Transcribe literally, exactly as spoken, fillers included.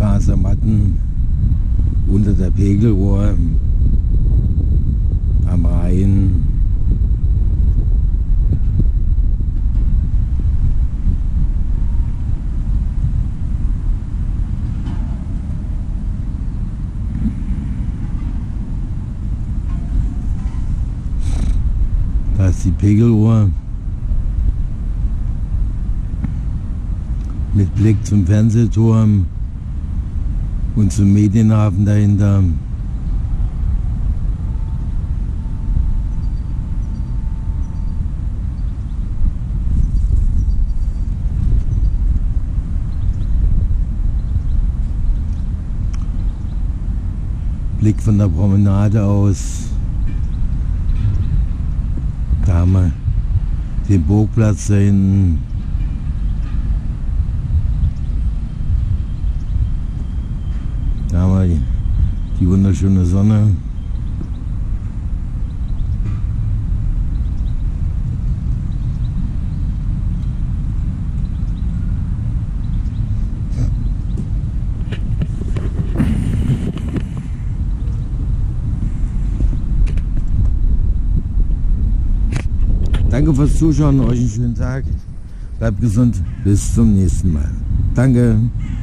Kasematten unter der Pegeluhr am Rhein. Da ist die Pegeluhr mit Blick zum Fernsehturm und zum Medienhafen dahinter. Blick von der Promenade aus. Da haben wir den Burgplatz da hinten. Da haben wir die, die wunderschöne Sonne. Danke fürs Zuschauen, euch einen schönen Tag. Bleibt gesund, bis zum nächsten Mal. Danke.